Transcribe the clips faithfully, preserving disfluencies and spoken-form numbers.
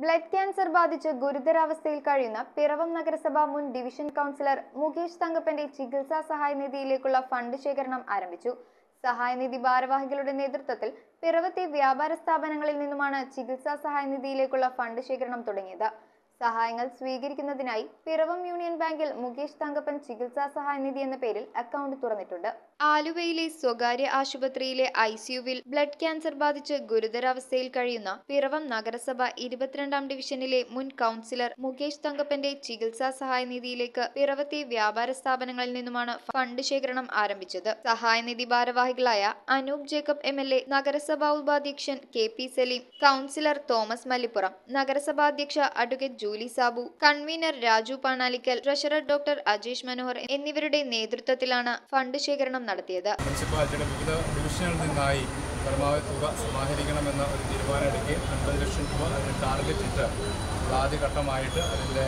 Blood cancer ബാധിച്ച് ഗുരുതരാവസ്ഥയിൽ കഴിയുന്ന പിറവം നഗരസഭ മുൻ ഡിവിഷൻ കൗൺസിലർ മുകേഷ് തങ്കപ്പന്റെ ചികിത്സാ സഹായനിധിയിലേക്കുള്ള ഫണ്ട് ശേഖരണം ആരംഭിച്ചു. സഹായനിധി ഭാരവാഹികളുടെ നേതൃത്വത്തിൽ പിറവത്തെ വ്യാപാര സ്ഥാപനങ്ങളിൽ നിന്നുമാണ് ചികിത്സാ സഹായനിധിയിലേക്കുള്ള ഫണ്ട് ശേഖരണം തുടങ്ങിയത്. സഹായങ്ങൾ സ്വീകരിക്കുന്നതിനായി പിറവം യൂണിയൻ ബാങ്കിൽ മുകേഷ് തങ്കപ്പൻ ചികിത്സാ സഹായനിധി എന്ന പേരിൽ അക്കൗണ്ട് തുറന്നിട്ടുണ്ട്. ആലുവയിലെ സ്വകാര്യ ആശുപത്രിയിലെ ഐ സിയുവിൽ ബ്ലഡ് ക്യാൻസർ ബാധിച്ച് ഗുരുതരാവസ്ഥയിൽ കഴിയുന്ന പിറവം നഗരസഭ ഇരുപത്തിരണ്ടാം ഡിവിഷനിലെ മുൻ കൗൺസിലർ മുകേഷ് തങ്കപ്പന്റെ ചികിത്സാ സഹായനിധിയിലേക്ക് പിറവത്തെ വ്യാപാര സ്ഥാപനങ്ങളിൽ നിന്നുമാണ് ഫണ്ട് ശേഖരണം ആരംഭിച്ചത്. സഹായനിധി ഭാരവാഹികളായ Anoop Jacob M L A, നഗരസഭാ ഉപാധ്യക്ഷൻ K P Saleem, councillor Thomas Mallippuram, നഗരസഭാ അധ്യക്ഷ advocate Julie Sabu, convener Raju Panalickal, treasurer doctor Ajesh Manohar എന്നിവരുടെ നേതൃത്വത്തിലാണ് ഫണ്ട് ശേഖരണം നടത്തിയത്. മുനിസിപ്പാലിറ്റിയുടെ വിവിധ ഡിവിഷനുകളിൽ നിന്നായി പരമാവധി തുക സമാഹരിക്കണമെന്ന ഒരു തീരുമാനം എടുക്കുകയും അൻപത് ലക്ഷം രൂപ അതിന് ടാർഗറ്റ് ഇട്ട് ആദ്യഘട്ടമായിട്ട് അതിൻ്റെ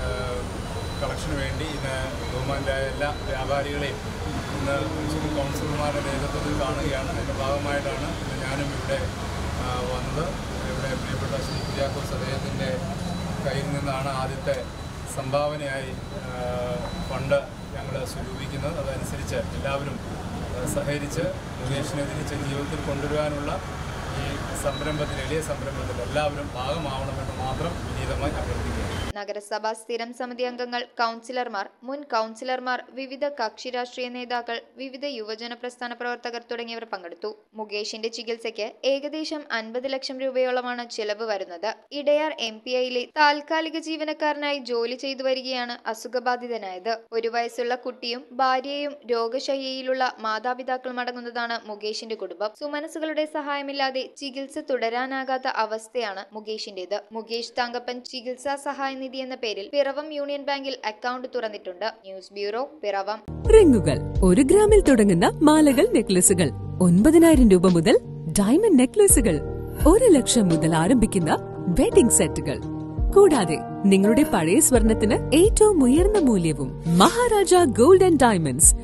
കളക്ഷന് വേണ്ടി ഇന്ന് ബഹുമാനായ എല്ലാ വ്യാപാരികളെയും ഇന്ന് മുനിസിപ്പൽ കൗൺസിലർമാരുടെ നേതൃത്വത്തിൽ കാണുകയാണ്. അതിൻ്റെ ഭാഗമായിട്ടാണ് ഇന്ന് ഞാനും ഇവിടെ വന്നത്. ഇവിടെ പ്രിയപ്പെട്ട ശ്രീ കുര്യാക്കോസ് അദ്ദേഹത്തിൻ്റെ കയ്യിൽ നിന്നാണ് ആദ്യത്തെ സംഭാവനയായി ഫണ്ട് ഞങ്ങൾ സ്വരൂപിക്കുന്നത്. അതനുസരിച്ച് എല്ലാവരും സഹകരിച്ച് മുകേഷിനെ തിരിച്ച് ജീവിതത്തിൽ കൊണ്ടുവരാനുള്ള ഈ സംരംഭത്തിൽ, എളിയ സംരംഭത്തിൽ എല്ലാവരും ഭാഗമാവണമെന്ന് മാത്രം വിനീതമായി അഭ്യർത്ഥിക്കുന്നു. നഗരസഭാ സ്ഥിരം സമിതി അംഗങ്ങൾ, കൗൺസിലർമാർ, മുൻ കൗൺസിലർമാർ, വിവിധ കക്ഷി രാഷ്ട്രീയ നേതാക്കൾ, വിവിധ യുവജന പ്രസ്ഥാന പ്രവർത്തകർ തുടങ്ങിയവർ പങ്കെടുത്തു. മുകേഷിന്റെ ചികിത്സയ്ക്ക് ഏകദേശം അൻപത് ലക്ഷം രൂപയോളമാണ് ചെലവ് വരുന്നത്. ഇടയാർ എം പി ഐയിലെ താൽക്കാലിക ജീവനക്കാരനായി ജോലി ചെയ്തു വരികയാണ് അസുഖബാധിതനായത്. ഒരു വയസ്സുള്ള കുട്ടിയും ഭാര്യയും രോഗശയ്യയിലുള്ള മാതാപിതാക്കളും അടങ്ങുന്നതാണ് മുകേഷിന്റെ കുടുംബം. സുമനസുകളുടെ സഹായമില്ലാതെ ചികിത്സ തുടരാനാകാത്ത അവസ്ഥയാണ് മുകേഷിന്റേത്. മുകേഷ് തങ്കപ്പൻ ചികിത്സാ സഹായ നിധി എന്ന പേരിൽ പിറവം യൂണിയൻ ബാങ്കിൽ അക്കൗണ്ട് തുറന്നിട്ടുണ്ട്. News bureau, Piravam. റിങ്ങുകൾ ഒരു ഗ്രാമിൽ തുടങ്ങുന്ന മാലകൾ, നെക്ലസുകൾ ഒൻപതിനായിരം രൂപ മുതൽ ഡയമണ്ട് നെക്ലസുകൾ ഒരു ലക്ഷം മുതൽ ആരംഭിക്കുന്ന വെഡിംഗ് സെറ്റുകൾ, കൂടാതെ നിങ്ങളുടെ പഴയ സ്വർണത്തിന് ഏറ്റവും ഉയർന്ന മൂല്യവും മഹാരാജ ഗോൾഡ് ആൻഡ് ഡയമണ്ട്സ്